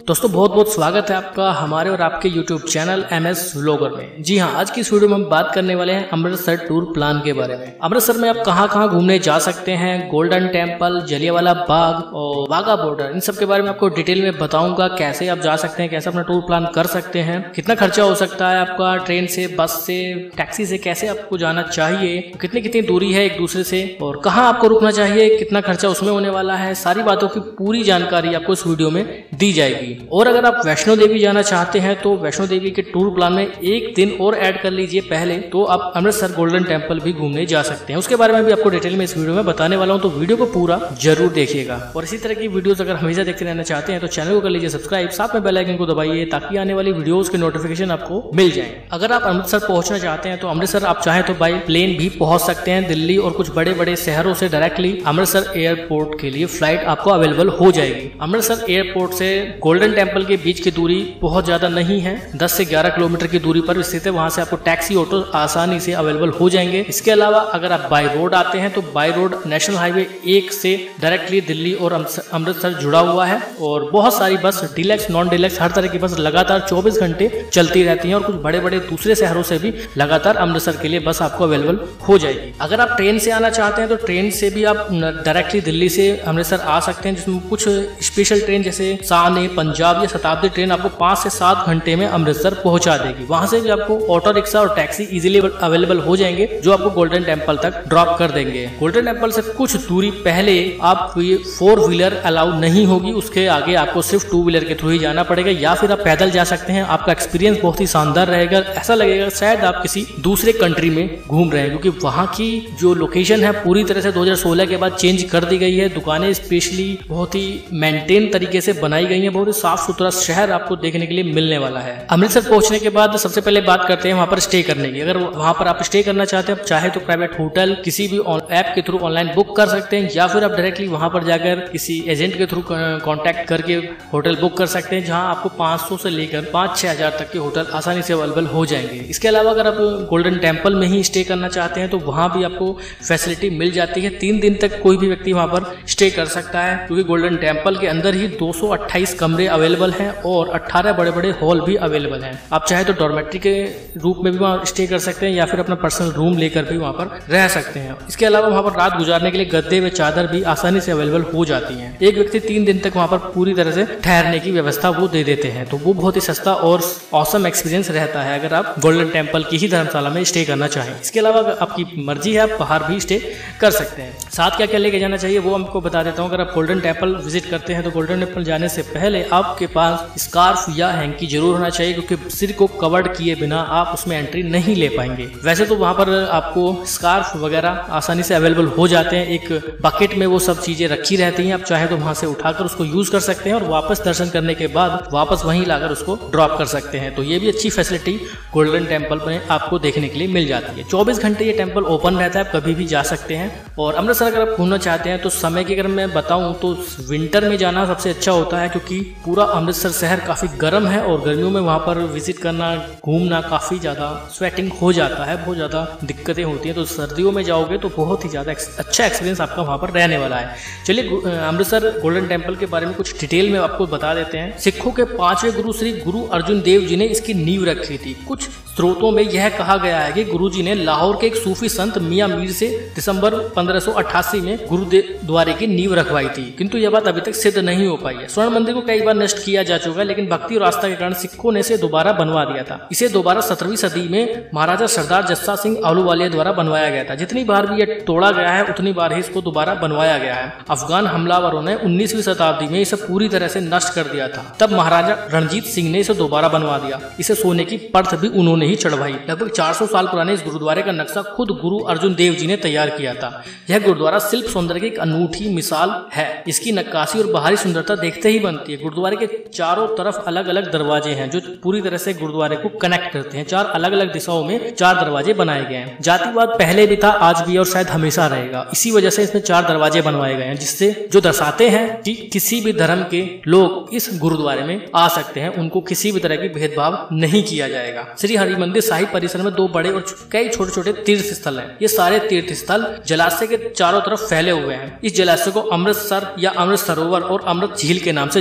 दोस्तों बहुत बहुत स्वागत है आपका हमारे और आपके YouTube चैनल MS व्लॉगर में। जी हाँ, आज की इस वीडियो में हम बात करने वाले हैं अमृतसर टूर प्लान के बारे में। अमृतसर में आप कहाँ घूमने जा सकते हैं, गोल्डन टेम्पल, जलियांवाला बाग और वाघा बॉर्डर, इन सब के बारे में आपको डिटेल में बताऊंगा। कैसे आप जा सकते हैं, कैसे अपना टूर प्लान कर सकते हैं, कितना खर्चा हो सकता है आपका, ट्रेन से, बस से, टैक्सी से कैसे आपको जाना चाहिए, कितनी दूरी है एक दूसरे से और कहाँ आपको रुकना चाहिए, कितना खर्चा उसमें होने वाला है, सारी बातों की पूरी जानकारी आपको इस वीडियो में दी जाएगी। और अगर आप वैष्णो देवी जाना चाहते हैं तो वैष्णो देवी के टूर प्लान में एक दिन और ऐड कर लीजिए पहले, तो आप अमृतसर गोल्डन टेम्पल भी घूमने जा सकते हैं। उसके बारे में भी आपको डिटेल में इस वीडियो में बताने वाला हूं, तो वीडियो को पूरा जरूर देखिएगा। और इसी तरह की वीडियोस अगर हमेशा देखते रहना चाहते हैं तो चैनल को कर लीजिए सब्सक्राइब, साथ में बेल आइकन को दबाइए ताकि आने वाली वीडियोस के नोटिफिकेशन आपको मिल जाए। अगर आप अमृतसर पहुंचना चाहते हैं तो अमृतसर आप चाहें तो बाय प्लेन भी पहुंच सकते हैं। दिल्ली और कुछ बड़े बड़े शहरों से डायरेक्टली अमृतसर एयरपोर्ट के लिए फ्लाइट आपको अवेलेबल हो जाएगी। अमृतसर एयरपोर्ट से गोल्डन टेम्पल के बीच की दूरी बहुत ज्यादा नहीं है, 10 से 11 किलोमीटर की दूरी पर स्थित है। वहां से आपको टैक्सी, ऑटो आसानी से अवेलेबल हो जाएंगे। इसके अलावा अगर आप बाय रोड आते हैं तो बाय रोड नेशनल हाईवे 1 से डायरेक्टली दिल्ली और अमृतसर जुड़ा हुआ है और बहुत सारी बस, डीलक्स, नॉन डीलक्स, हर तरह की बस लगातार 24 घंटे चलती रहती हैं और कुछ बड़े बड़े दूसरे शहरों से भी लगातार अमृतसर के लिए बस आपको अवेलेबल हो जाएगी। अगर आप ट्रेन से आना चाहते हैं तो ट्रेन से भी आप डायरेक्टली दिल्ली से अमृतसर आ सकते हैं, जिसमें कुछ स्पेशल ट्रेन जैसे शान, पंजाब या शताब्दी ट्रेन आपको 5 से 7 घंटे में अमृतसर पहुंचा देगी। वहां से भी आपको ऑटो रिक्शा और टैक्सी इजीली अवेलेबल हो जाएंगे जो आपको गोल्डन टेम्पल तक ड्रॉप कर देंगे। गोल्डन टेम्पल से कुछ दूरी पहले आप 4 व्हीलर अलाउ नहीं होगी, उसके आगे आपको सिर्फ 2 व्हीलर के थ्रू ही जाना पड़ेगा या फिर आप पैदल जा सकते हैं। आपका एक्सपीरियंस बहुत ही शानदार रहेगा, ऐसा लगेगा शायद आप किसी दूसरे कंट्री में घूम रहे हैं, क्योंकि वहां की जो लोकेशन है पूरी तरह से 2016 के बाद चेंज कर दी गई है। दुकानें स्पेशली बहुत ही मेंटेन तरीके से बनाई गई है, बहुत ही साफ सुथरा शहर आपको देखने के लिए मिलने वाला है। अमृतसर पहुंचने के बाद सबसे पहले बात करते हैं वहां पर स्टे करने की। अगर वहां पर आप स्टे करना चाहते हैं, चाहे तो प्राइवेट होटल किसी भी ऐप के थ्रू ऑनलाइन बुक कर सकते हैं या फिर आप डायरेक्टली वहां पर जाकर किसी एजेंट के थ्रू कांटेक्ट करके होटल बुक कर सकते हैं, जहां आपको 500 से लेकर 5-6 हजार तक के होटल आसानी से अवेलेबल हो जाएंगे। इसके अलावा अगर आप गोल्डन टेम्पल में ही स्टे करना चाहते हैं तो वहां भी आपको फैसिलिटी मिल जाती है। 3 दिन तक कोई भी व्यक्ति वहां पर स्टे कर सकता है, क्योंकि गोल्डन टेम्पल के अंदर ही 228 कमरे अवेलेबल हैं और 18 बड़े बड़े हॉल भी अवेलेबल हैं। आप चाहे तो डॉर्मेट्री के रूप में भी वहाँ स्टे कर सकते हैं या फिर अपना पर्सनल रूम लेकर भी वहाँ पर रह सकते हैं। इसके अलावा वहाँ पर रात गुजारने के लिए गद्दे व चादर भी आसानी से अवेलेबल हो जाती हैं। एक व्यक्ति 3 दिन तक वहाँ पर पूरी तरह से ठहरने की व्यवस्था वो दे देते हैं, तो वो बहुत ही सस्ता और ऑसम एक्सपीरियंस रहता है अगर आप गोल्डन टेम्पल की ही धर्मशाला में स्टे करना चाहें। इसके अलावा आपकी मर्जी है, आप बाहर भी स्टे कर सकते हैं। साथ क्या क्या लेके जाना चाहिए वो आपको बता देता हूँ। अगर आप गोल्डन टेम्पल विजिट करते हैं तो गोल्डन टेम्पल जाने से पहले आपके पास स्कार्फ या हैंकी जरूर होना चाहिए, क्योंकि सिर को कवर्ड किए बिना आप उसमें एंट्री नहीं ले पाएंगे। वैसे तो वहां पर आपको स्कार्फ वगैरह आसानी से अवेलेबल हो जाते हैं, एक बकेट में वो सब चीजें रखी रहती हैं। आप चाहे तो वहां से उठाकर उसको यूज कर सकते हैं और वापस दर्शन करने के बाद वापस वहीं लाकर उसको ड्रॉप कर सकते हैं। तो ये भी अच्छी फैसिलिटी गोल्डन टेम्पल में आपको देखने के लिए मिल जाती है। 24 घंटे ये टेम्पल ओपन रहता है, आप कभी भी जा सकते हैं। और अमृतसर अगर आप घूमना चाहते हैं तो समय की अगर मैं बताऊं तो विंटर में जाना सबसे अच्छा होता है, क्योंकि पूरा अमृतसर शहर काफी गर्म है और गर्मियों में वहां पर विजिट करना, घूमना काफी ज्यादा स्वेटिंग हो जाता है, बहुत ज्यादा दिक्कतें होती हैं। तो सर्दियों में जाओगे तो बहुत ही ज्यादा अच्छा एक्सपीरियंस आपका वहां पर रहने वाला है। चलिए अमृतसर गोल्डन टेम्पल के बारे में कुछ डिटेल में आपको बता देते हैं। सिखों के 5वें गुरु श्री गुरु अर्जुन देव जी ने इसकी नींव रखी थी। कुछ स्रोतों में यह कहा गया है कि गुरु जी ने लाहौर के एक सूफी संत मियां मीर से दिसंबर 1588 में गुरुद्वारे की नींव रखवाई थी, किंतु यह बात अभी तक सिद्ध नहीं हो पाई है। स्वर्ण मंदिर को कई बार नष्ट किया जा चुका है, लेकिन भक्ति और आस्था के कारण सिखों ने इसे दोबारा बनवा दिया था। इसे दोबारा 17वीं सदी में महाराजा सरदार जस्सा सिंह आहलूवालिया द्वारा बनवाया गया था। जितनी बार भी यह तोड़ा गया है उतनी बार ही इसको दोबारा बनवाया गया है। अफगान हमलावरों ने 19वीं शताब्दी में इसे पूरी तरह से नष्ट कर दिया था, तब महाराजा रणजीत सिंह ने इसे दोबारा बनवा दिया। इसे सोने की परत भी उन्होंने ही चढ़वाई। लगभग 400 साल पुराने इस गुरुद्वारे का नक्शा खुद गुरु अर्जुन देव जी ने तैयार किया था। यह गुरुद्वारा शिल्प सौंदर्य की एक अनूठी मिसाल है। इसकी नक्काशी और बाहरी सुंदरता देखते ही बनती है। गुरुद्वारे के चारों तरफ अलग अलग दरवाजे हैं जो पूरी तरह से गुरुद्वारे को कनेक्ट करते हैं। 4 अलग अलग दिशाओं में 4 दरवाजे बनाए गए हैं। जातिवाद पहले भी था, आज भी और शायद हमेशा रहेगा। इसी वजह से इसमें 4 दरवाजे बनवाए गए हैं, जिससे जो दर्शाते हैं कि किसी भी धर्म के लोग इस गुरुद्वारे में आ सकते हैं, उनको किसी भी तरह की भेदभाव नहीं किया जाएगा। श्री हरिमंदिर साहिब परिसर में 2 बड़े और कई छोटे छोटे तीर्थ स्थल हैं। ये सारे तीर्थ स्थल जलाशय के चारों तरफ फैले हुए हैं। इस जलाशय को अमृतसर या अमृत सरोवर और अमृत झील के नाम से जाना जाता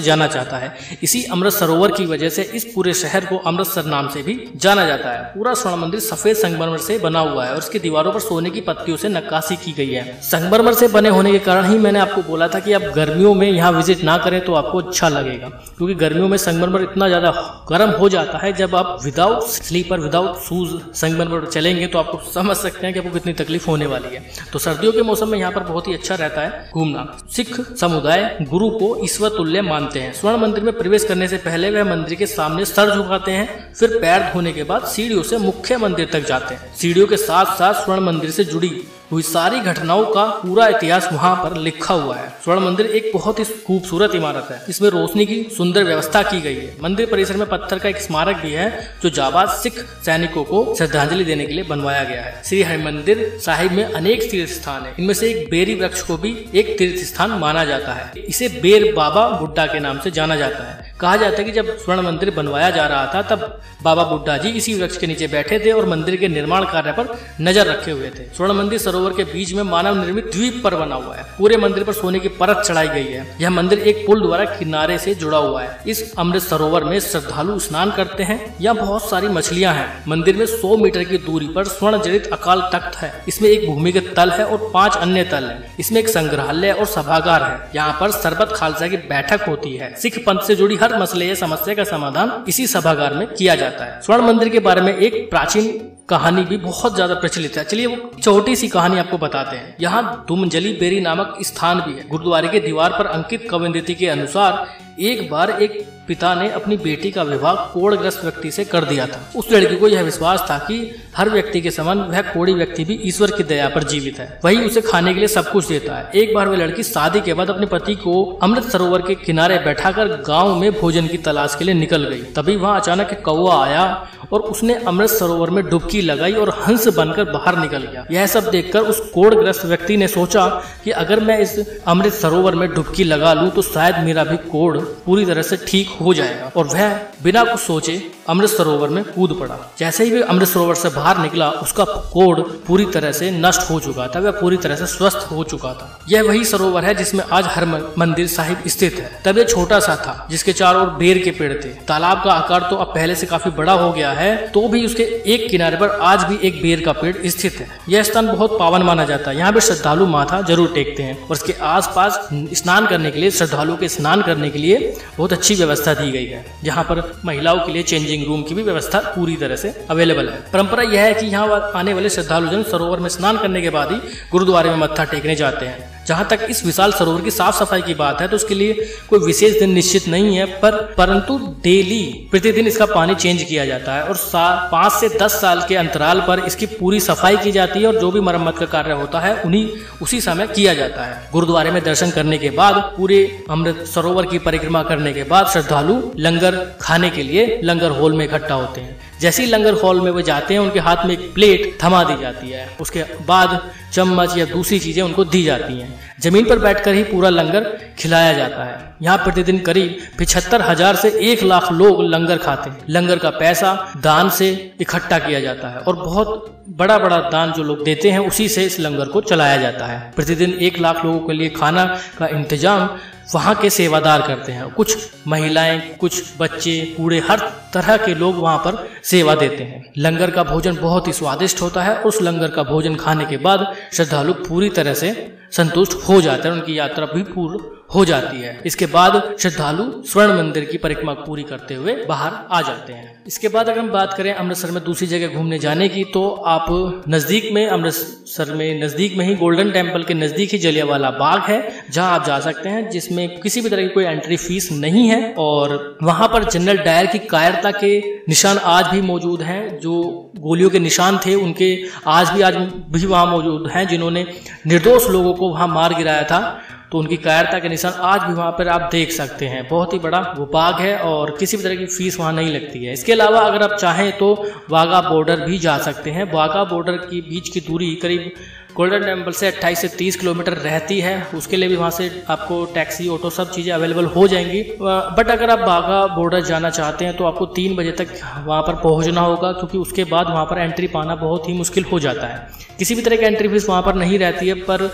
जाता है। इसी अमृत सरोवर की वजह से इस पूरे शहर को अमृतसर नाम से भी जाना जाता है। पूरा स्वर्ण मंदिर सफेद संगमरमर से बना हुआ है और इसकी दीवारों पर सोने की पत्तियों से नक्काशी की गई है। संगमरमर से बने होने के कारण ही मैंने आपको बोला था कि आप गर्मियों में यहाँ विजिट ना करें तो आपको अच्छा लगेगा, क्योंकि गर्मियों में संगमरमर इतना ज्यादा गर्म हो जाता है। जब आप विदाउट स्लीपर विदाउट शूज संगमरमर पर चलेंगे तो आपको समझ सकते हैं कि आपको कितनी तकलीफ होने वाली है। तो सर्दियों के मौसम में यहाँ पर बहुत ही अच्छा रहता है घूमना। सिख समुदाय गुरु को ईश्वर तुल्य मानते हैं। स्वर्ण मंदिर में प्रवेश करने से पहले वह मंदिर के सामने सर झुकाते हैं, फिर पैर धोने के बाद सीढ़ियों से मुख्य मंदिर तक जाते हैं। सीढ़ियों के साथ साथ स्वर्ण मंदिर से जुड़ी हुई सारी घटनाओं का पूरा इतिहास वहां पर लिखा हुआ है। स्वर्ण मंदिर एक बहुत ही खूबसूरत इमारत है। इसमें रोशनी की सुंदर व्यवस्था की गई है। मंदिर परिसर में पत्थर का एक स्मारक भी है जो जाबाज सिख सैनिकों को श्रद्धांजलि देने के लिए बनवाया गया है। श्री हरिमंदिर साहिब में अनेक तीर्थ स्थान है। इनमें से एक बेरी वृक्ष को भी एक तीर्थ स्थान माना जाता है। इसे बेर बाबा बुड्ढा के नाम से जाना जाता है। कहा जाता है कि जब स्वर्ण मंदिर बनवाया जा रहा था तब बाबा बुड्ढा जी इसी वृक्ष के नीचे बैठे थे और मंदिर के निर्माण कार्य पर नजर रखे हुए थे। स्वर्ण मंदिर सरोवर के बीच में मानव निर्मित द्वीप पर बना हुआ है। पूरे मंदिर पर सोने की परत चढ़ाई गई है। यह मंदिर एक पुल द्वारा किनारे से जुड़ा हुआ है। इस अमृत सरोवर में श्रद्धालु स्नान करते हैं। यहाँ बहुत सारी मछलियां हैं। मंदिर में 100 मीटर की दूरी पर स्वर्ण जड़ित अकाल तख्त है। इसमें एक भूमिगत तल है और 5 अन्य तल है। इसमें एक संग्रहालय और सभागार है। यहाँ पर सरबत खालसा की बैठक होती है। सिख पंथ से जुड़ी हर मसले या समस्या का समाधान इसी सभागार में किया जाता है। स्वर्ण मंदिर के बारे में एक प्राचीन कहानी भी बहुत ज्यादा प्रचलित है। चलिए वो छोटी सी कहानी आपको बताते हैं। यहाँ दुमजली बेरी नामक स्थान भी है। गुरुद्वारे के दीवार पर अंकित किंवदंती के अनुसार एक बार एक पिता ने अपनी बेटी का विवाह कोढ़ग्रस्त व्यक्ति से कर दिया था। उस लड़की को यह विश्वास था कि हर व्यक्ति के समान वह कोढ़ी व्यक्ति भी ईश्वर की दया पर जीवित है, वही उसे खाने के लिए सब कुछ देता है। एक बार वह लड़की शादी के बाद अपने पति को अमृत सरोवर के किनारे बैठाकर गांव में भोजन की तलाश के लिए निकल गई। तभी वहां अचानक एक कौवा आया और उसने अमृत सरोवर में डुबकी लगाई और हंस बनकर बाहर निकल गया। यह सब देखकर उस कोढ़ग्रस्त व्यक्ति ने सोचा कि अगर मैं इस अमृत सरोवर में डुबकी लगा लूं तो शायद मेरा भी कोढ़ पूरी तरह से ठीक हो जाएगा, और वह बिना कुछ सोचे अमृत सरोवर में कूद पड़ा। जैसे ही वह अमृत सरोवर से बाहर निकला उसका कोढ़ पूरी तरह से नष्ट हो चुका था, वह पूरी तरह से स्वस्थ हो चुका था। यह वही सरोवर है जिसमें आज हरमंदिर साहिब स्थित है। तब यह छोटा सा था जिसके चारों ओर बेर के पेड़ थे। तालाब का आकार तो अब पहले से काफी बड़ा हो गया है, तो भी उसके एक किनारे पर आज भी एक बेर का पेड़ स्थित है। यह स्थान बहुत पावन माना जाता है। यहाँ पे श्रद्धालु माथा जरूर टेकते हैं और इसके आसपास स्नान करने के लिए, श्रद्धालुओं के स्नान करने के लिए बहुत अच्छी व्यवस्था दी गई है। यहाँ पर महिलाओं के लिए चेंजिंग रूम की भी व्यवस्था पूरी तरह से अवेलेबल है। परंपरा यह है कि यहाँ आने वाले श्रद्धालुजन सरोवर में स्नान करने के बाद ही गुरुद्वारे में मत्था टेकने जाते हैं। जहां तक इस विशाल सरोवर की साफ सफाई की बात है तो उसके लिए कोई विशेष दिन निश्चित नहीं है, परंतु डेली प्रतिदिन इसका पानी चेंज किया जाता है और 5 से 10 साल के अंतराल पर इसकी पूरी सफाई की जाती है और जो भी मरम्मत का कार्य होता है उसी समय किया जाता है। गुरुद्वारे में दर्शन करने के बाद पूरे अमृत सरोवर की परिक्रमा करने के बाद श्रद्धालु लंगर खाने के लिए लंगर हॉल में इकट्ठा होते हैं। जैसे ही लंगर हॉल में वो जाते हैं उनके हाथ में एक प्लेट थमा दी जाती है। उसके बाद चम्मच या दूसरी चीजें उनको दी जाती हैं। जमीन पर बैठकर ही पूरा लंगर खिलाया जाता है। यहाँ प्रतिदिन करीब 75,000 से 1 लाख लोग लंगर खाते हैं। लंगर का पैसा दान से इकट्ठा किया जाता है और बहुत बड़ा बड़ा दान जो लोग देते हैं उसी से इस लंगर को चलाया जाता है। प्रतिदिन 1 लाख लोगों के लिए खाना का इंतजाम वहाँ के सेवादार करते हैं। कुछ महिलाएं, कुछ बच्चे, बूढ़े, हर तरह के लोग वहाँ पर सेवा देते हैं। लंगर का भोजन बहुत ही स्वादिष्ट होता है। उस लंगर का भोजन खाने के बाद श्रद्धालु पूरी तरह से संतुष्ट हो जाते हैं, उनकी यात्रा भी पूर्ण हो जाती है। इसके बाद श्रद्धालु स्वर्ण मंदिर की परिक्रमा पूरी करते हुए बाहर आ जाते हैं। इसके बाद अगर हम बात करें अमृतसर में दूसरी जगह घूमने जाने की, तो आप नजदीक में अमृतसर में नजदीक में ही गोल्डन टेम्पल के नजदीक ही जलियांवाला बाग है, जहां आप जा सकते हैं, जिसमें किसी भी तरह की कोई एंट्री फीस नहीं है। और वहां पर जनरल डायर की कायरता के निशान आज भी मौजूद हैं। जो गोलियों के निशान थे उनके आज भी वहां मौजूद हैं। जिन्होंने निर्दोष लोगों को वहां मार गिराया था तो उनकी कायरता के निशान आज भी वहां पर आप देख सकते हैं। बहुत ही बड़ा वो बाग है और किसी भी तरह की फीस वहां नहीं लगती है। इसके अलावा अगर आप चाहें तो वाघा बॉर्डर भी जा सकते हैं। वाघा बॉर्डर की बीच की दूरी करीब गोल्डन टेम्पल से 28 से 30 किलोमीटर रहती है। उसके लिए भी वहाँ से आपको टैक्सी, ऑटो सब चीज़ें अवेलेबल हो जाएंगी। बट अगर आप वाघा बॉर्डर जाना चाहते हैं तो आपको 3 बजे तक वहाँ पर पहुँचना होगा, क्योंकि उसके बाद वहाँ पर एंट्री पाना बहुत ही मुश्किल हो जाता है। किसी भी तरह की एंट्री फीस वहाँ पर नहीं रहती है, पर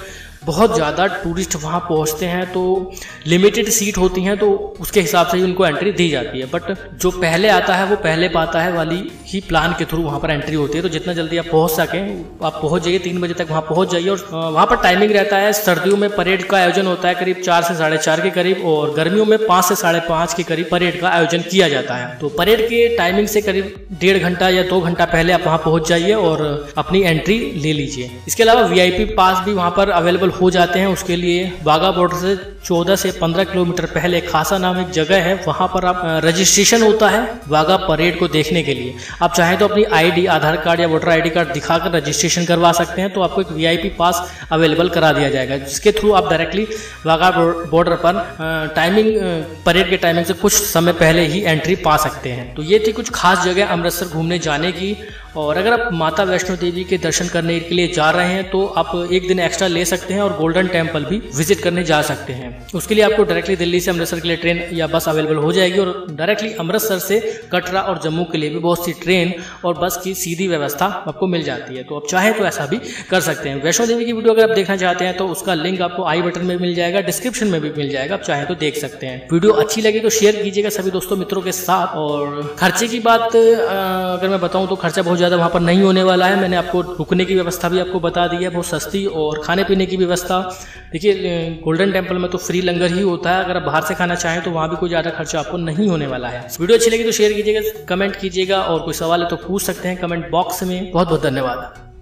बहुत ज़्यादा टूरिस्ट वहाँ पहुँचते हैं, तो लिमिटेड सीट होती हैं, तो उसके हिसाब से ही उनको एंट्री दी जाती है। बट जो पहले आता है वो पहले पाता है वाली ही प्लान के थ्रू वहाँ पर एंट्री होती है। तो जितना जल्दी आप पहुँच सकें आप पहुँच जाइए, 3 बजे तक वहाँ पहुँच जाइए। और वहाँ पर टाइमिंग रहता है, सर्दियों में परेड का आयोजन होता है करीब 4 से 4:30 के करीब, और गर्मियों में 5 से 5:30 के करीब परेड का आयोजन किया जाता है। तो परेड के टाइमिंग से करीब 1.5 घंटा या 2 घंटा पहले आप वहाँ पहुँच जाइए और अपनी एंट्री ले लीजिए। इसके अलावा VIP पास भी वहाँ पर अवेलेबल हो जाते हैं। उसके लिए वाघा बॉर्डर से 14 से 15 किलोमीटर पहले खासा नाम एक जगह है, वहाँ पर आप रजिस्ट्रेशन होता है वाघा परेड को देखने के लिए। आप चाहें तो अपनी ID, आधार कार्ड या वोटर ID कार्ड दिखाकर रजिस्ट्रेशन करवा सकते हैं, तो आपको एक VIP पास अवेलेबल करा दिया जाएगा, जिसके थ्रू आप डायरेक्टली वाघा बॉर्डर पर परेड के टाइमिंग से कुछ समय पहले ही एंट्री पा सकते हैं। तो ये थी कुछ खास जगह अमृतसर घूमने जाने की। और अगर आप माता वैष्णो देवी के दर्शन करने के लिए जा रहे हैं तो आप 1 दिन एक्स्ट्रा ले सकते हैं और गोल्डन टेम्पल भी विजिट करने जा सकते हैं। उसके लिए आपको डायरेक्टली दिल्ली से अमृतसर के लिए ट्रेन या बस अवेलेबल हो जाएगी, और डायरेक्टली अमृतसर से कटरा और जम्मू के लिए भी बहुत सी ट्रेन और बस की सीधी व्यवस्था आपको मिल जाती है। तो आप चाहें तो ऐसा भी कर सकते हैं। वैष्णो देवी की वीडियो अगर आप देखना चाहते हैं तो उसका लिंक आपको आई बटन में मिल जाएगा, डिस्क्रिप्शन में भी मिल जाएगा, आप चाहें तो देख सकते हैं। वीडियो अच्छी लगी तो शेयर कीजिएगा सभी दोस्तों मित्रों के साथ। और खर्चे की बात अगर मैं बताऊं तो खर्चा बहुत ज़्यादा वहाँ पर नहीं होने वाला है। मैंने आपको रुकने की व्यवस्था भी आपको बता दी है, बहुत सस्ती, और खाने पीने की व्यवस्था देखिए गोल्डन टेम्पल में तो फ्री लंगर ही होता है। अगर आप बाहर से खाना चाहें तो वहाँ भी कोई ज़्यादा खर्चा आपको नहीं होने वाला है। वीडियो अच्छी लगी तो शेयर कीजिएगा, कमेंट कीजिएगा, और कोई सवाल है तो पूछ सकते हैं कमेंट बॉक्स में। बहुत बहुत धन्यवाद।